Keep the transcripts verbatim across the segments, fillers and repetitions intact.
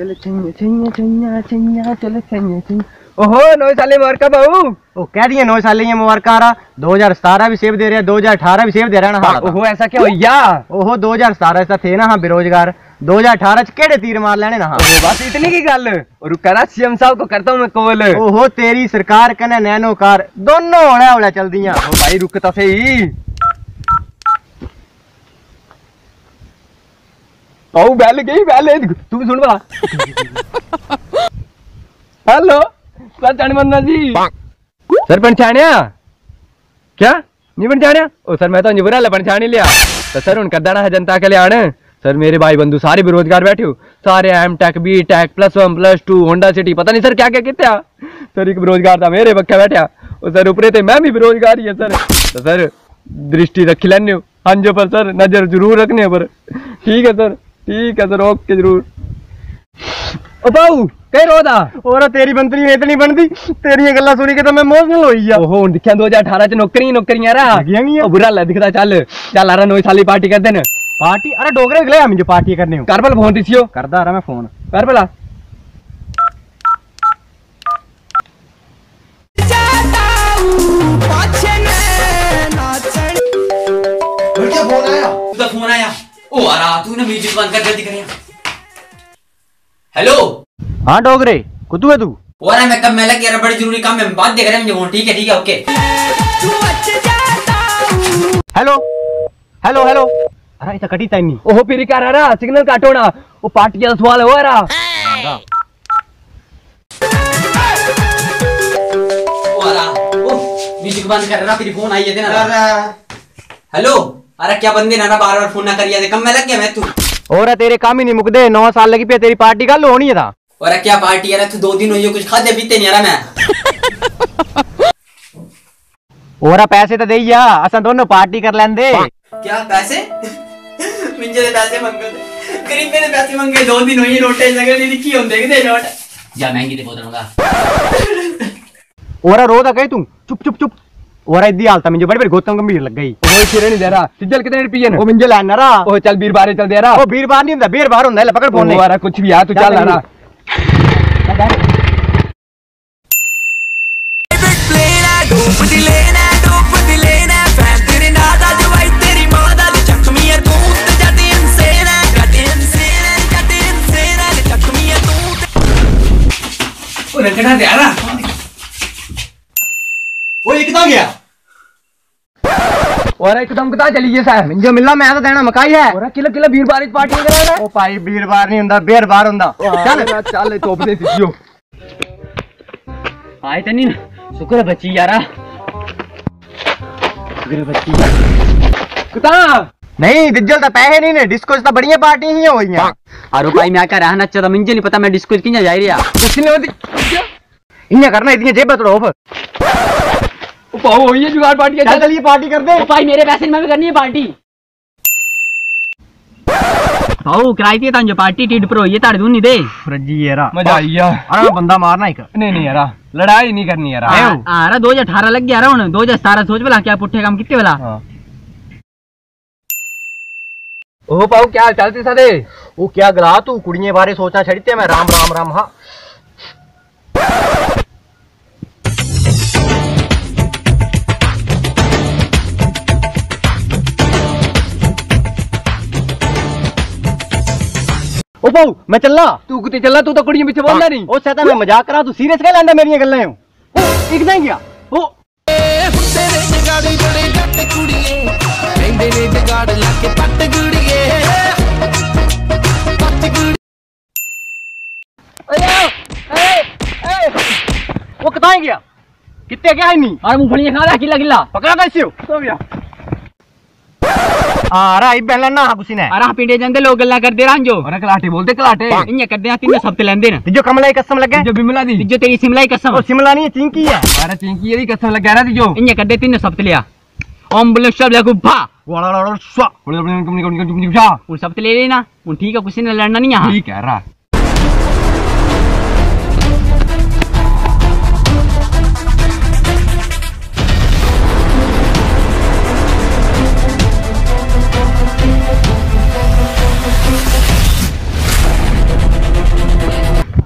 चल छैया छैया छैया छैया चल छैया छैया। ओहो नौ साले मुबारक बहू। ओ कह रही है नौ साल ये मुबारक आ रहा। दो हजार सतारह भी सेव दे रहे हैं, दो हजार अठारह भी सेव दे रहा है ना। ओहो ऐसा क्या होया? ओहो दो हजार सतारह ऐसा थे ना हाँ बेरोजगार। दो हजार अठारह च केड़े तीर मार लेने ना हाँ। बस इतनी की गल। और करा सीएम साहब को करता हूँ मैं कॉल। ओहो तेरी सरकार कने नैनो कार दोनों होने होने चल दियां। ओ भाई रुक तो सही। ओ बैल गई बैल तू भी सुन बा। Hello sir Manna ji. Sir पहचानिया क्या नहीं पहचानिया? ओ सर मैं तो बुरा पहचान ही लिया। तो सर उन कर देना है जनता के लिए आने। सर मेरे भाई बंधु सारे बेरोजगार बैठे हो, सारे M tech B tech plus one plus two Honda City पता नहीं सर क्या क्या कितने। सर एक बेरोजगार था मेरे पक्का बैठा और सर ऊपरे थे मैं भी बेरोजगार ही है सर। तो सर दृष्टि रखी लेने हाँ जो पर सर नजर जरूर रखने पर। ठीक है सर ठीक है सर ओके जरूर। ओ बाऊ कहीं रोदा और तेरी मंत्री ने इतनी बनती तेरी गल्ला सुनी के तो मैं इमोशनल हो गया। ओहो दिखा दो हजार अठारह च नौकरी नौकरियां रहा बुरा ला दिखता। चल चल आ रहा नौ साली पार्टी कर देन पार्टी। अरे डोगरे गले हम जो पार्टी करने हो कर भला फोन दिसियो करदा रहा मैं फोन कर भला। क्या फोन आया? उसका फोन आया। ओ आ रहा तू ना म्यूजिक बंद कर जल्दी करें। हेलो हाँ डोगरे कुतु है तू? और मैं कब मैं लग गया बड़ी जरूरी काम में बात देख रहे हैं मुझे। ठीक है ठीक है ओके। Hello hello hello. अरे इतना कटी ताई नहीं। ओहो फिर क्या रहा सिग्नल काटो ना वो पार्टी का सवाल हो रहा। ओ रहा ओ म्यूजिक बंद कर रहा फिर फोन आई है ना। हेलो अरे क्या बंदे ना बार बार फोन ना करिया दे कम में लग गया मैं तू। और तेरे काम ही नहीं मुकदे नौ साल लगी पे तेरी पार्टी कल होनी है था। और क्या पार्टी है तू दो दिन हुई कुछ खाते पीते नहीं रहा मैं। और पैसे तो देइया असा दोनों पार्टी कर लेंदे। क्या पैसे? मुझे पैसे मंगे गरीब मेरे पैसे मंगे दो दिन हुई रोटे लगे नहीं की होंदे दे नोट जा महंगी दे बोतलूंगा। और रो दा कहीं तू चुप चुप चुप। और इदी हालत मुझे बड़ी बड़ी गौतम गंभीर लग गई। ओए सिरे नहीं दे रहा सिज्जल कितने रुपये वो मुझे लेना रहा। ओ चल बीर बारे चल दे रहा। ओ बीर बार नहीं होता बीर बार होता है पकड़ फोन नहीं कुछ भी आ तू चल आ रहा। रखना दे रहा वो एकदम गया। और एकदम कता चली गई सर जो मिलना मैं तो देना मकाई है। और किलो किलो बीर बार पार्टी करा रहा है। ओ भाई बीर बार नहीं हुंदा बेर बार हुंदा। चल चल तोप दे दियो आए तो नहीं ना शुक्र है बच्ची यारा शुक्र बच्ची कता नहीं दिज्जल तो पैसे नहीं ने डिस्को तो बढ़िया पार्टी ही हो गई। अरे भाई मैं क्या रहना चाहता मुझे नहीं पता मैं डिस्को किंजा जा रहा किसने होती इन्हें करना इतनी जेब तोड़ो ओ पाओ होई है जुगाड़ पार्टी चल चल ये पार्टी कर दे। ओ भाई मेरे पैसे में भी करनी है पार्टी। भाऊ कराई थी तां जो पार्टी टिड प्रो ये ताड़ दूं नहीं दे फ्रजी यारा मजा आई गया। अरे बंदा मारना एक नहीं नहीं यारा लड़ाई नहीं करनी यारा। आ रहा दो हजार अठारह लग गया रहा दो हजार सतारह सोच वाला क्या पुट्ठे काम कितने वाला। ओ पाओ क्या चलते सादे वो क्या गला तू कुड़िये बारे सोचा छड़ते मैं राम राम राम। हाँ ओ पाऊ मैं चलना तू कुते चलना तू तो कुड़ियों पीछे बोलना नहीं। ओ सहता मैं मजाक करा तू सीरियस क्या लेंदा मेरी गल्लां ओ एक नहीं गया ओ तेरे जगाड़ी बड़े जट कुड़िए कहंदे ने जगाड़ लाके पट गुड़िए पट गुड़ी। ए ए वो कताई गया कितने गया ही नहीं। और मूंगफली खा रहा किला किला पकड़ा कैसे हो तो भैया आ रहा ई पहला ना कुछ ने अरे पिंडे जंदे लोग गल्ला कर दे रहा जो और कलाटे बोलते कलाटे इन्हें कर दे तीन सब लेंदे ना जो कमला की कसम लगे जो बिमला दी जो तेरी सिमला की कसम और शिमला नहीं चिंकी है। अरे चिंकी ये कसम लग रहा थी जो इन्हें कर दे तीन सब लिया ओम बुले सब लगू भा वाला वाला स्वा उन सब ले लेना उन ठीक है कुछ ने लड़ना नहीं यहां ठीक है रहा।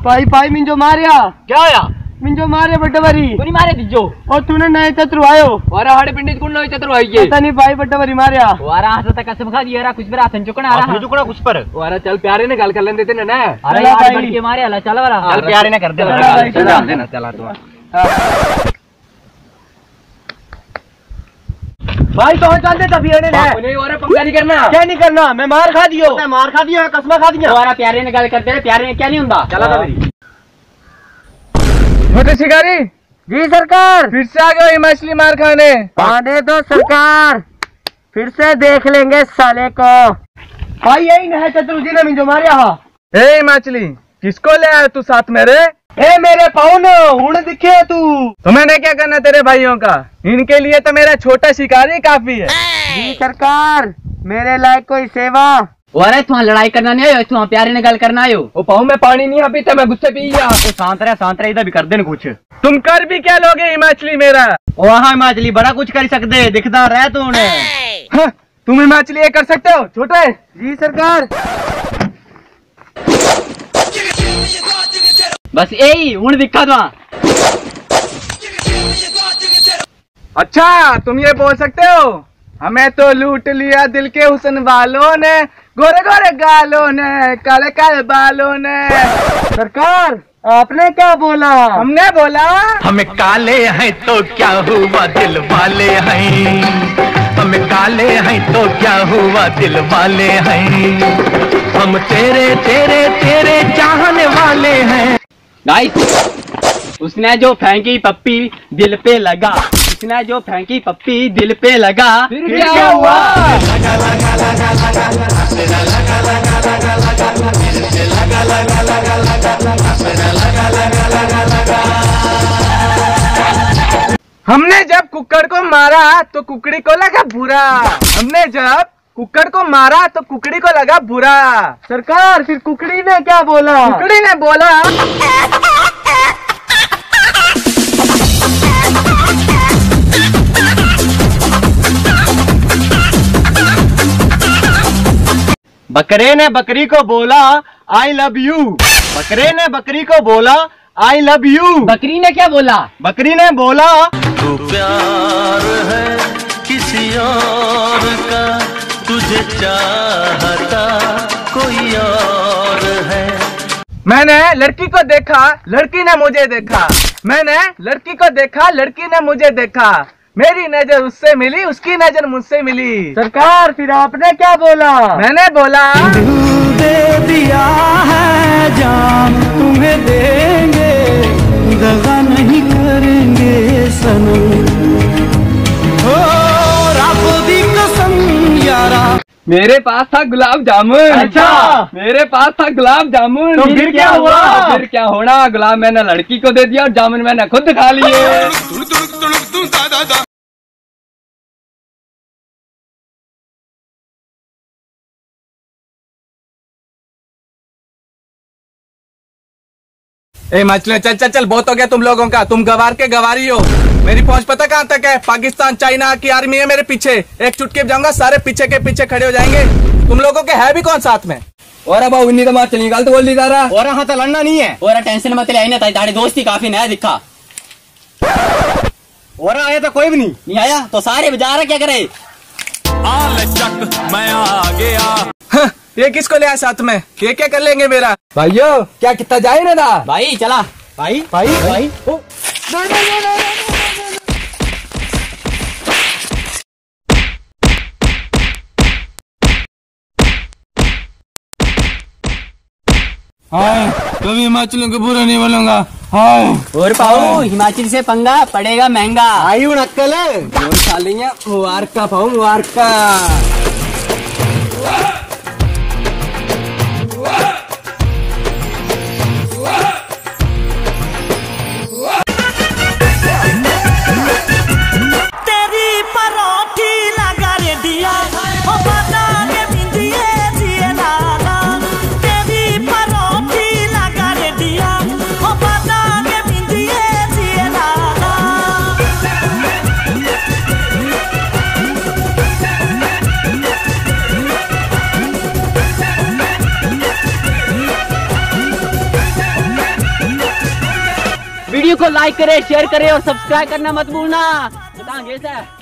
भाई भाई मिंजो मारिया। क्या होया? मिंजो मारे बड्डे बारी। कोनी मारे दिजो। और तूने नए चतुर आयो। और हाड़े पिंडी कौन नए चतुर आई पता नहीं भाई बड्डे बारी मारिया। वारा हाथ तक कसम खा दिया कुछ भी हाथ चुकना आ रहा चुकना कुछ पर। और चल प्यारे ने गाल कर लेते थे ना। अरे यार बढ़ के मारे अल्लाह चल वाला। चल प्यारे ने कर दे। चला देना चला तू। भाई कौन चाहते तभी ने नहीं और पंगा नहीं करना। क्या नहीं करना? मैं मार खा दियो। मैं मार खा दिया, कसमा खा दिया। वारा प्यारे ने गाल करते प्यारे ने क्या नहीं हुंदा। चला था मेरी। छोटे शिकारी जी सरकार। फिर से आ गए ये मछली मार खाने। आने दो सरकार, फिर से देख लेंगे साले को। भाई यही न है चतुर जी ने मिंजो मारिया। ए मछली किसको ले आया तू साथ में रे? ए मेरे पाउन हुण दिखे तू। तो मैंने क्या करना तेरे भाइयों का? इनके लिए तो मेरा छोटा शिकारी काफी है। जी सरकार, मेरे लायक कोई सेवा। वारा तू लड़ाई करना नहीं आयो, तू प्यारे ने गाल करना आयो। वो पाऊं मैं पानी नहीं पीता, मैं गुस्से पी गया। तो शांत रहे शांत रहे, इधर भी कर देन कुछ। तुम कर भी क्या लोगे हिमाचली मेरा? वहाँ हिमाचली बड़ा कुछ कर सकते, दिखता रहे तू उन्हें। हाँ, तुम हिमाचली ये कर सकते हो छोटे? जी सरकार। बस यही हुण दिखा दो। अच्छा तुम ये बोल सकते हो? हमें तो लूट लिया दिल के हुस्न वालों ने, गोरे गोरे गालों ने, काले काले बालों ने। सरकार आपने क्या बोला? हमने बोला हम काले हैं तो क्या हुआ दिल वाले हैं, हम काले हैं तो क्या हुआ दिल वाले हैं, हम तेरे तेरे तेरे चाहने वाले हैं। गाइस उसने जो फेंकी पप्पी दिल पे लगा, उसने जो फेंकी पप्पी दिल पे लगा। फिर क्या हुआ? हमने जब कुक्कड़ को मारा तो कुकड़ी को लगा बुरा, हमने जब कुक्कड़ को मारा तो कुकड़ी को लगा बुरा। सरकार फिर कुकड़ी ने क्या बोला? कुकड़ी ने बोला बकरे ने बकरी को बोला आई लव यू। बकरे ने बकरी को बोला आई लव यू। बकरी ने क्या बोला? बकरी ने बोला तू प्यार है किसी और का, तुझे चाहता कोई और है। मैंने लड़की को देखा, लड़की ने मुझे देखा, मैंने लड़की को देखा, लड़की ने मुझे देखा, मेरी नजर उससे मिली, उसकी नजर मुझसे मिली। सरकार फिर आपने क्या बोला? मैंने बोला दे दिया है जान तुम्हें देंगे, दगा नहीं करेंगे सनम, ओ रब दी कसम यारा। मेरे पास था गुलाब जामुन। अच्छा। मेरे पास था गुलाब जामुन। तो फिर क्या हुआ? फिर क्या होना? गुलाब मैंने लड़की को दे दिया और जामुन मैंने खुद खा लिए। ए मछली चल चल चल, बहुत हो गया तुम लोगों का। तुम गवार के गवारी हो। मेरी पहुंच पता कहाँ तक है? पाकिस्तान चाइना की आर्मी है मेरे पीछे। एक चुटकी पे जाऊंगा, सारे पीछे के पीछे खड़े हो जाएंगे। तुम लोगों के है भी कौन साथ में? और अब उन्हीं तो मार चली गलत बोल दी जा रहा। और हाँ तो लड़ना नहीं है। और टेंशन मत ले, आई ना ताड़ी दोस्ती काफी नया दिखा। और आया तो कोई भी नहीं। नहीं आया तो सारे बजा रहे क्या करे? आल चक मैं आ गया। हाँ, ये किसको ले आया साथ में? ये क्या कर लेंगे मेरा? भाइयों क्या कितना जाए ना था? भाई चला। भाई भाई भाई ओ, हाँ, कभी हिमाचलियों को बुरा नहीं बोलूंगा। हाँ। और पाओ हिमाचल से पंगा पड़ेगा महंगा। आई हूँ नक्कल है। मुबारक का पाओ, मुबारक का। वीडियो को लाइक करें, शेयर करें और सब्सक्राइब करना मत भूलना। बताएंगे सर।